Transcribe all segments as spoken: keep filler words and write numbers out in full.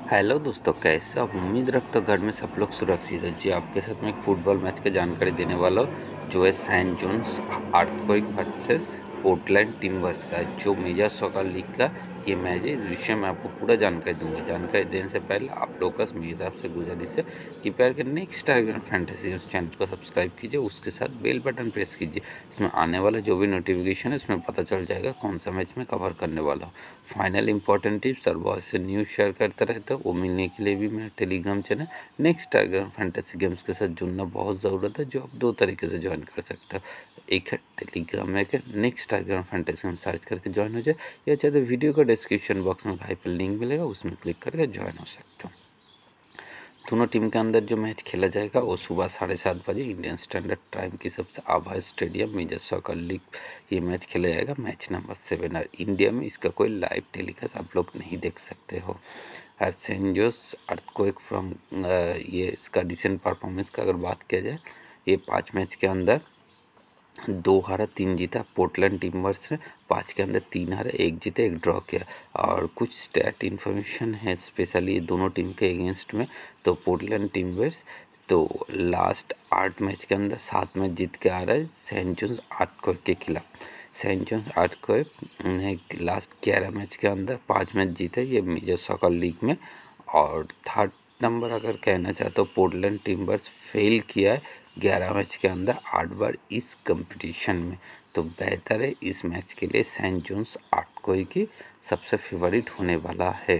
Hello दोस्तों, कैसे आप? उम्मीद रखता हूँ घर में सब लोग सुरक्षित है जी। आपके साथ में एक फुटबॉल मैच की जानकारी देने वाला हूँ, जो है San Jones Earthquake versus Portland Timbers का, जो मेजर सॉकर लीग का ये मैच है। इस विषय में आपको पूरा जानकारी दूंगा। जानकारी देने से पहले आप लोग का मेरी तरफ से गुजारिश है कि प्यार के नेक्स्ट टारगेट फैंटेसी उस चैनल को सब्सक्राइब कीजिए, उसके साथ बेल बटन प्रेस कीजिए। इसमें आने वाला जो भी नोटिफिकेशन है उसमें पता चल जाएगा कौन सा मैच में कवर करने वाला हूँ। फाइनल इंपॉर्टेंट टिप्स और बहुत से न्यूज़ शेयर करता रहता हूँ, वो मिलने के लिए भी मेरा Telegram channel next target fantasy games के साथ जुड़ना बहुत ज़रूरत है, जो आप दो तरीके से ज्वाइन कर सकते हो। एक है टेलीग्राम में के नेक्स्ट टारगेट फैंटेसी में सर्च करके ज्वाइन हो जाए, या चाहे तो वीडियो का डिस्क्रिप्शन बॉक्स में भाई पर लिंक मिलेगा, उसमें क्लिक करके ज्वाइन हो सकते हो। दोनों टीम के अंदर जो मैच खेला जाएगा वो सुबह साढ़े सात बजे इंडियन स्टैंडर्ड टाइम की सबसे Avaya stadium major soccer league ये मैच खेला जाएगा। मैच नंबर सेवन, और इंडिया में इसका कोई लाइव टेलीकास्ट आप लोग नहीं देख सकते हो। और सेंट जोस अर्थक्वेक फ्रॉम ये इसका रिसेंट परफॉर्मेंस का अगर बात किया जाए, ये पाँच मैच के अंदर दो हारा तीन जीता। पोर्टलैंड टिम्बर्स ने पाँच के अंदर तीन हारा एक जीते एक ड्रॉ किया। और कुछ स्टैट इन्फॉर्मेशन है स्पेशली दोनों टीम के अगेंस्ट में। तो पोर्टलैंड टिम्बर्स तो लास्ट आठ मैच के अंदर सात मैच जीत के आ रहा है सेंट जोन्स अर्थक्वेक के खिलाफ। सेंट जोन्स अर्थक्वेक ने लास्ट ग्यारह मैच के अंदर पाँच मैच जीते ये मेजर सॉकर लीग में। और थर्ड नंबर अगर कहना चाहते हो, पोर्टलैंड टिम्बर्स फेल किया है ग्यारह मैच के अंदर आठ बार इस कंपटीशन में। तो बेहतर है इस मैच के लिए सेंट जोन्स अर्थक्वेक की सबसे फेवरेट होने वाला है।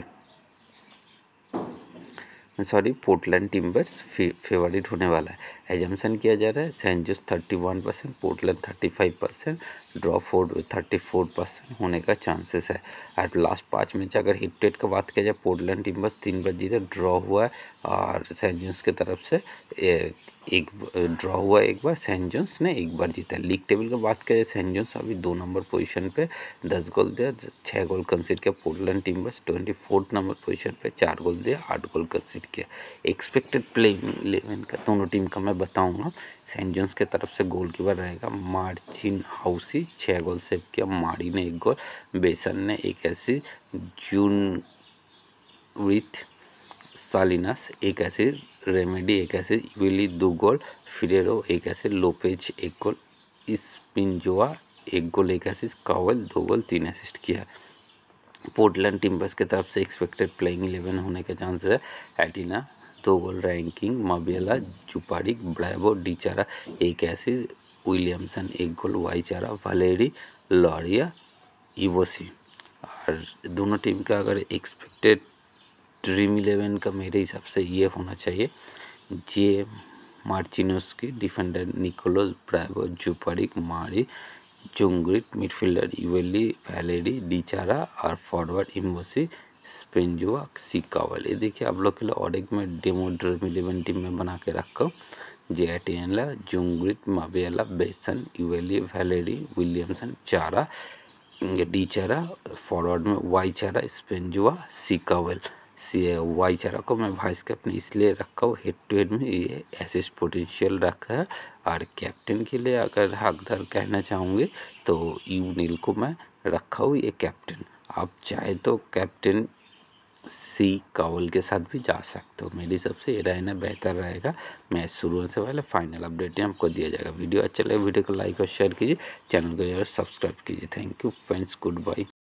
सॉरी पोर्टलैंड टिम्बर्स फेवरेट होने वाला है। एजम्पशन किया जा रहा है Saint Jones thirty one percent, Portland thirty five percent, draw for thirty four percent होने का चांसेस है। और लास्ट पाँच मैच अगर हिट रेट का बात किया जाए, पोर्टलैंड टिम्बर्स तीन बार जीते ड्रॉ हुआ है, और सेंट जोन्स की तरफ से एक ड्रॉ हुआ एक बार, सेंट जोन्स ने एक बार जीता। लीग टेबल की बात करें, सेंट जोन्स अभी दो नंबर पोजीशन पे दस गोल दिया, छः गोल कंसीड किया। Portland Timbers twenty fourth number position पे चार गोल दिया, आठ गोल कंसीड किया। एक्सपेक्टेड प्लेइंग इलेवन का दोनों टीम का मैं बताऊंगा। सेंट जोन्स के तरफ से गोलकीपर रहेगा मार्चिन हाउसी, छः गोल सेव किया। मारी ने एक गोल, बेसन ने एक ऐसी, जून विथ सालिनास एक ऐसी, रेमेडी एक ऐसे, विली दो गोल, फिरेरो एक ऐसे, लोपेज एक गोल, स्पिंजोआ एक गोल एक असिस्ट, कावल दो गोल तीन असिस्ट किया। पोर्टलैंड टिम्बर्स की तरफ से एक्सपेक्टेड प्लेइंग इलेवन होने के चांसेस है। एटिना दो गोल, रैंकिंग, माबियला, जुपारिक, ब्रावो, डीचारा एक असिस्ट, विलियमसन एक गोल, वाईचारा, वालेरी, लॉरिया, इवोसी। और दोनों टीम का अगर एक्सपेक्टेड ड्रीम इलेवन का मेरे हिसाब से ये होना चाहिए, J Marchinoski, defender Nicholas Bravo, जुपारिक, मारी, जोंग्रिट, मिडफील्डर इवेली, वैलेरी, डीचारा, और फॉरवर्ड इमोसी, स्पेंजुआ, सिकावल। ये देखिए आप लोग के लिए और एक मैं डेमो ड्रीम इलेवन टीम में बना के रखा हूँ। जेटियनला, जोंग्रिट, माबियाला, बेसन, इवेली, वैलेरी, विलियमसन, चारा, डीचारा, फॉरवर्ड में वाई चारा, स्पेंजुआ, सिकावल। सी वाई चारा को मैं वाइस कैप्टन इसलिए रखा हूँ, हेड टू हेड में ये असिस्ट पोटेंशियल रखा है। और कैप्टन के लिए अगर हकदार कहना चाहूँगी तो यू नील को मैं रखा हूँ ये कैप्टन। आप चाहे तो कैप्टन सी कावल के साथ भी जा सकते हो। मेरी सबसे ये रहना बेहतर रहेगा। मैच शुरू होने से पहले फाइनल अपडेट आपको दिया जाएगा। वीडियो अच्छा लगे वीडियो को लाइक और शेयर कीजिए, चैनल को जरूर सब्सक्राइब कीजिए। Thank you friends, good bye.